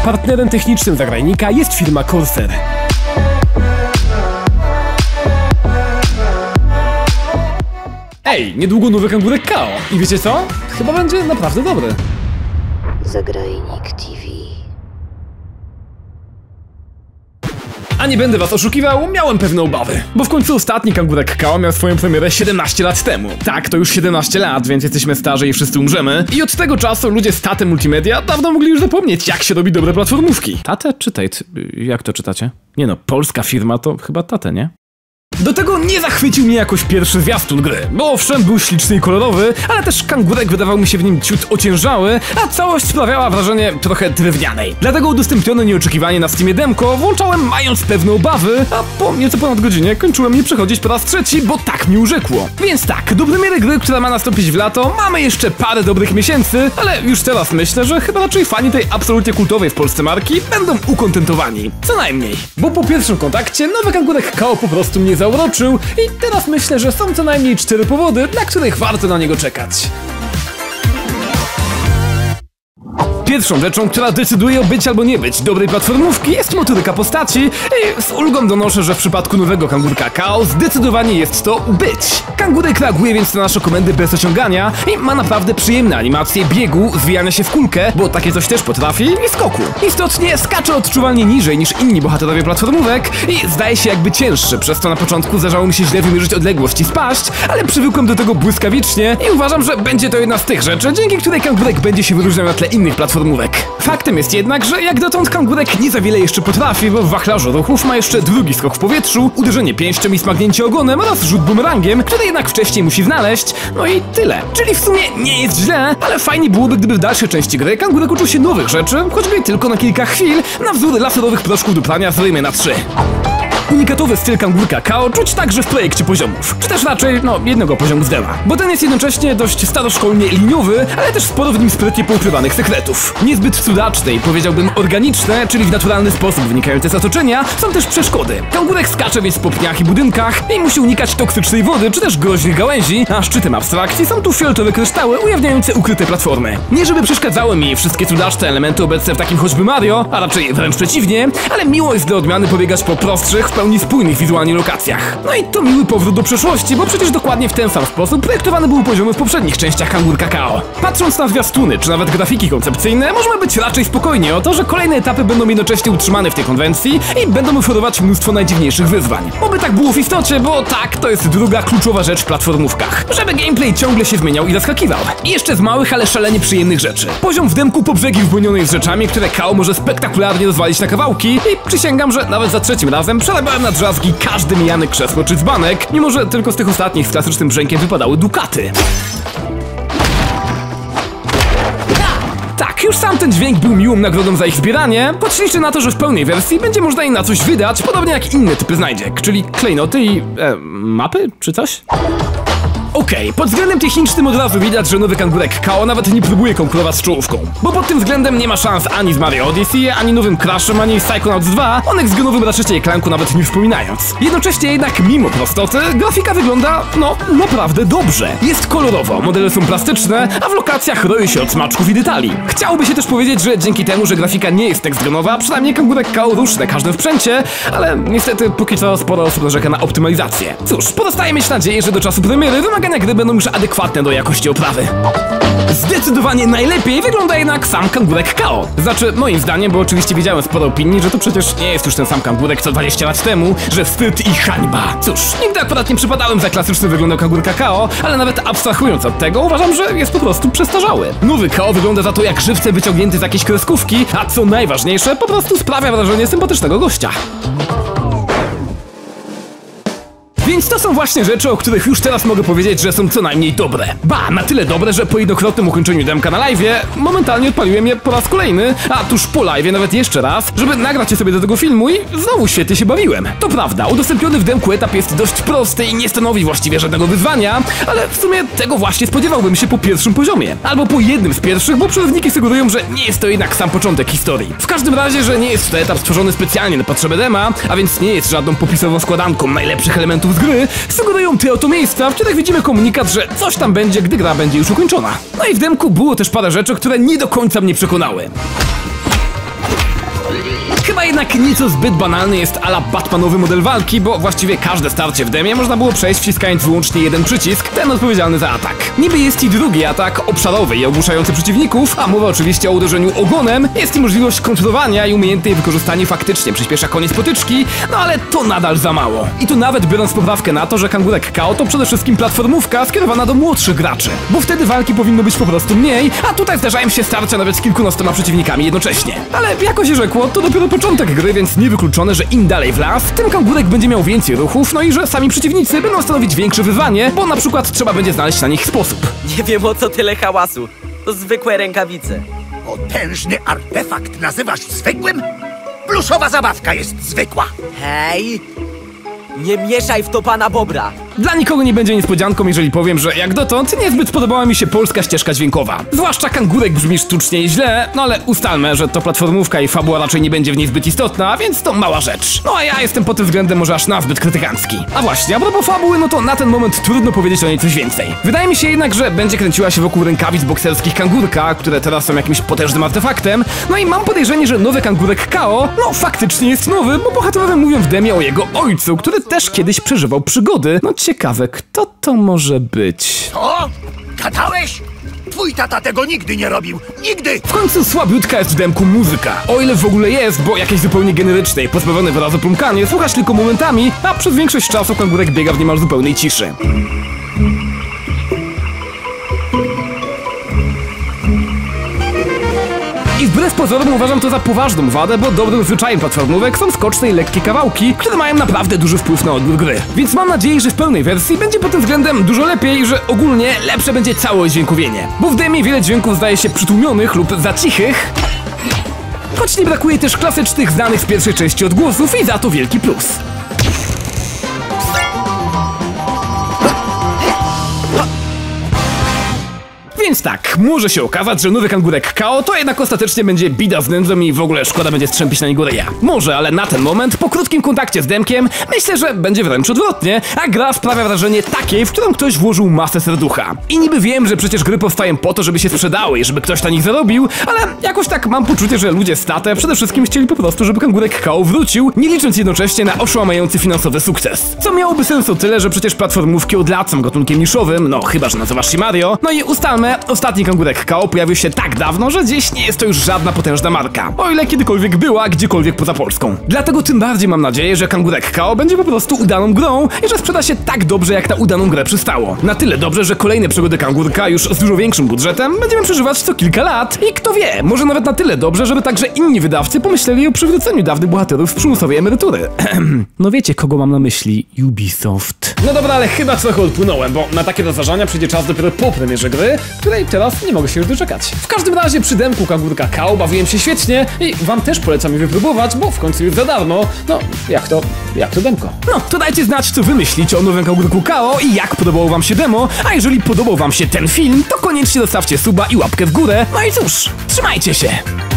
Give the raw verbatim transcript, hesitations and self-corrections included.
partnerem technicznym zagrajnika jest firma Corsair. Ej, niedługo nowy kangurek K O. I wiecie co? Chyba będzie naprawdę dobry. Zagrajnik T V. A nie będę was oszukiwał, miałem pewne obawy. Bo w końcu ostatni kangurek K O miał swoją premierę siedemnaście lat temu. Tak, to już siedemnaście lat, więc jesteśmy starzy i wszyscy umrzemy. I od tego czasu ludzie z Tate Multimedia dawno mogli już zapomnieć, jak się robi dobre platformówki. Tate czy Tate? Jak to czytacie? Nie no, polska firma to chyba Tate, nie? Do tego nie zachwycił mnie jakoś pierwszy zwiastun gry, bo owszem był śliczny i kolorowy, ale też kangurek wydawał mi się w nim ciut ociężały, a całość sprawiała wrażenie trochę drewnianej. Dlatego udostępnione nieoczekiwanie na Steamie demko włączałem mając pewne obawy, a po nieco ponad godzinie kończyłem je przechodzić po raz trzeci, bo tak mi urzekło. Więc tak, do premiery gry, która ma nastąpić w lato, mamy jeszcze parę dobrych miesięcy, ale już teraz myślę, że chyba raczej fani tej absolutnie kultowej w Polsce marki będą ukontentowani. Co najmniej. Bo po pierwszym kontakcie nowy kangurek K O po prostu mnie zauroczył i teraz myślę, że są co najmniej cztery powody, dla których warto na niego czekać. Pierwszą rzeczą, która decyduje o być albo nie być dobrej platformówki, jest motoryka postaci i z ulgą donoszę, że w przypadku nowego kangurka K O zdecydowanie jest to być. Kangurek reaguje więc na nasze komendy bez ociągania i ma naprawdę przyjemne animacje biegu, zwijania się w kulkę, bo takie coś też potrafi, i skoku. Istotnie skacze odczuwalnie niżej niż inni bohaterowie platformówek i zdaje się jakby cięższy, przez to na początku zdarzało mi się źle wymierzyć odległość i spaść, ale przywykłem do tego błyskawicznie i uważam, że będzie to jedna z tych rzeczy, dzięki której kangurek będzie się wyróżniał na tle innych platformówek. Faktem jest jednak, że jak dotąd kangurek nie za wiele jeszcze potrafi, bo w wachlarzu ruchów ma jeszcze drugi skok w powietrzu, uderzenie pięścią i smagnięcie ogonem oraz rzut bumerangiem, który jednak wcześniej musi znaleźć, no i tyle. Czyli w sumie nie jest źle, ale fajnie byłoby, gdyby w dalszej części gry kangurek uczył się nowych rzeczy, choćby tylko na kilka chwil, na wzór laserowych proszków do prania z Raymana trzy. Unikatowy styl kangurka K O czuć także w projekcie poziomów, czy też raczej, no, jednego poziomu z dema. Bo ten jest jednocześnie dość staroszkolnie liniowy, ale też sporo w nim sprytnie poukrywanych sekretów. Niezbyt cudaczne i powiedziałbym organiczne, czyli w naturalny sposób wynikające z otoczenia, są też przeszkody. Kangurek skacze więc po pniach i budynkach i musi unikać toksycznej wody, czy też groźnych gałęzi, a szczytem abstrakcji są tu fioletowe kryształy ujawniające ukryte platformy. Nie żeby przeszkadzały mi wszystkie cudaczne elementy obecne w takim choćby Mario, a raczej wręcz przeciwnie, ale miło jest dla odmiany pobiegać po prostszych, w pełni spójnych wizualnie lokacjach. No i to miły powrót do przeszłości, bo przecież dokładnie w ten sam sposób projektowane były poziomy w poprzednich częściach kangurka K O. Patrząc na zwiastuny, czy nawet grafiki koncepcyjne, możemy być raczej spokojni o to, że kolejne etapy będą jednocześnie utrzymane w tej konwencji i będą oferować mnóstwo najdziwniejszych wyzwań. Oby tak było w istocie, bo tak, to jest druga kluczowa rzecz w platformówkach. Żeby gameplay ciągle się zmieniał i zaskakiwał. I jeszcze z małych, ale szalenie przyjemnych rzeczy. Poziom w demku po brzegi wypełniony jest rzeczami, które K O może spektakularnie rozwalić na kawałki i przysięgam, że nawet za trzecim razem przerabiałem na drzazgi każdy mijany krzesło czy dzbanek, mimo że tylko z tych ostatnich z klasycznym brzękiem wypadały dukaty. Tak, już sam ten dźwięk był miłą nagrodą za ich zbieranie, choć liczę na to, że w pełnej wersji będzie można im na coś wydać, podobnie jak inne typy znajdziek, czyli klejnoty i... E, mapy? Czy coś? Okej, okay, pod względem technicznym od razu widać, że nowy kangurek K O nawet nie próbuje konkurować z czołówką. Bo pod tym względem nie ma szans ani z Mario Odyssey, ani nowym Crashem, ani Psychonauts dwa, o next-genowym Ratchetie i Clanku nawet nie wspominając. Jednocześnie jednak mimo prostoty, grafika wygląda, no, naprawdę dobrze. Jest kolorowo, modele są plastyczne, a w lokacjach roi się od smaczków i detali. Chciałoby się też powiedzieć, że dzięki temu, że grafika nie jest next-genowa, przynajmniej kangurek K O ruszy na każdym sprzęcie, ale niestety póki co sporo osób narzeka na optymalizację. Cóż, pozostaje mieć nadzieję, że do czasu premiery wymaga gry będą już adekwatne do jakości oprawy. Zdecydowanie najlepiej wygląda jednak sam kangurek K O. Znaczy, moim zdaniem, bo oczywiście widziałem sporo opinii, że to przecież nie jest już ten sam kangurek co dwadzieścia lat temu, że wstyd i hańba. Cóż, nigdy akurat nie przypadałem za klasycznym wyglądem kangurka K O, ale nawet abstrahując od tego, uważam, że jest po prostu przestarzały. Nowy K O wygląda za to jak żywcem wyciągnięty z jakiejś kreskówki, a co najważniejsze, po prostu sprawia wrażenie sympatycznego gościa. Więc to są właśnie rzeczy, o których już teraz mogę powiedzieć, że są co najmniej dobre. Ba, na tyle dobre, że po jednokrotnym ukończeniu demka na live'ie momentalnie odpaliłem je po raz kolejny, a tuż po live'ie nawet jeszcze raz, żeby nagrać je sobie do tego filmu i znowu świetnie się bawiłem. To prawda, udostępniony w demku etap jest dość prosty i nie stanowi właściwie żadnego wyzwania, ale w sumie tego właśnie spodziewałbym się po pierwszym poziomie. Albo po jednym z pierwszych, bo przewodniki sugerują, że nie jest to jednak sam początek historii. W każdym razie, że nie jest to etap stworzony specjalnie na potrzeby dema, a więc nie jest żadną popisową składanką najlepszych elementów z gry, sugerują te oto miejsca, w których widzimy komunikat, że coś tam będzie, gdy gra będzie już ukończona. No i w demku było też parę rzeczy, które nie do końca mnie przekonały. Chyba jednak nieco zbyt banalny jest ala Batmanowy model walki, bo właściwie każde starcie w demie można było przejść wciskając wyłącznie jeden przycisk, ten odpowiedzialny za atak. Niby jest i drugi atak obszarowy i ogłuszający przeciwników, a mowa oczywiście o uderzeniu ogonem, jest i możliwość kontrolowania i umiejętne wykorzystanie faktycznie przyspiesza koniec potyczki, no ale to nadal za mało. I tu nawet biorąc poprawkę na to, że Kangurek K O to przede wszystkim platformówka skierowana do młodszych graczy, bo wtedy walki powinno być po prostu mniej, a tutaj zdarzają się starcia nawet z kilkunastoma przeciwnikami jednocześnie. Ale jako się rzekło, to dopiero początek gry, więc niewykluczone, że im dalej w las, tym Kangurek będzie miał więcej ruchów, no i że sami przeciwnicy będą stanowić większe wyzwanie, bo na przykład trzeba będzie znaleźć na nich sposób. Nie wiem, o co tyle hałasu. To zwykłe rękawice. Potężny artefakt nazywasz zwykłym? Pluszowa zabawka jest zwykła. Hej! Nie mieszaj w to pana Bobra. Dla nikogo nie będzie niespodzianką, jeżeli powiem, że jak dotąd niezbyt podobała mi się polska ścieżka dźwiękowa. Zwłaszcza Kangurek brzmi sztucznie i źle, no ale ustalmy, że to platformówka i fabuła raczej nie będzie w niej zbyt istotna, więc to mała rzecz. No a ja jestem pod tym względem może aż nazbyt krytykancki. A właśnie, a propos fabuły, no to na ten moment trudno powiedzieć o niej coś więcej. Wydaje mi się jednak, że będzie kręciła się wokół rękawic bokserskich Kangurka, które teraz są jakimś potężnym artefaktem, no i mam podejrzenie, że nowy Kangurek K O, no faktycznie jest nowy, bo bohaterowie mówią w demie o jego ojcu, który też kiedyś przeżywał przygody. No ciekawe, kto to może być? O! Gadałeś? Twój tata tego nigdy nie robił. Nigdy! W końcu słabiutka jest w demku muzyka. O ile w ogóle jest, bo jakieś zupełnie generycznej, pozbawione wyrazu plumkanie słychać tylko momentami, a przez większość czasu Kangurek biega w niemal zupełnej ciszy. I wbrew pozorom uważam to za poważną wadę, bo dobrym zwyczajem platformówek są skoczne i lekkie kawałki, które mają naprawdę duży wpływ na odbiór gry. Więc mam nadzieję, że w pełnej wersji będzie pod tym względem dużo lepiej i że ogólnie lepsze będzie całe oddźwiękowienie. Bo w demie wiele dźwięków zdaje się przytłumionych lub za cichych, choć nie brakuje też klasycznych znanych z pierwszej części odgłosów i za to wielki plus. Więc tak, może się okazać, że nowy Kangurek K O to jednak ostatecznie będzie bida z nędzą i w ogóle szkoda będzie strzępić na niego ryja. Może, ale na ten moment, po krótkim kontakcie z demkiem, myślę, że będzie wręcz odwrotnie, a gra sprawia wrażenie takiej, w którą ktoś włożył masę serducha. I niby wiem, że przecież gry powstają po to, żeby się sprzedały i żeby ktoś na nich zarobił, ale jakoś tak mam poczucie, że ludzie z Tate przede wszystkim chcieli po prostu, żeby Kangurek K O wrócił, nie licząc jednocześnie na oszałamiający finansowy sukces. Co miałoby sens o tyle, że przecież platformówki od lat są gatunkiem niszowym, no chyba, że nazywasz się Mario, no i ustalmy, ostatni Kangurek K O pojawił się tak dawno, że dziś nie jest to już żadna potężna marka, o ile kiedykolwiek była gdziekolwiek poza Polską. Dlatego tym bardziej mam nadzieję, że Kangurek K O będzie po prostu udaną grą i że sprzeda się tak dobrze, jak na udaną grę przystało. Na tyle dobrze, że kolejne przygody Kangurka już z dużo większym budżetem będziemy przeżywać co kilka lat i kto wie, może nawet na tyle dobrze, żeby także inni wydawcy pomyśleli o przywróceniu dawnych bohaterów z przymusowej emerytury. No wiecie, kogo mam na myśli? Ubisoft. No dobra, ale chyba trochę odpłynąłem, bo na takie rozważania przyjdzie czas dopiero po premierze gry, której teraz nie mogę się już doczekać. W każdym razie przy demku Kangurka K O bawiłem się świetnie i wam też polecam je wypróbować, bo w końcu jest za darmo. No, jak to, jak to demko. No, to dajcie znać, co wy myślicie o nowym Kangurku K O i jak podobało wam się demo, a jeżeli podobał wam się ten film, to koniecznie zostawcie suba i łapkę w górę. No i cóż, trzymajcie się!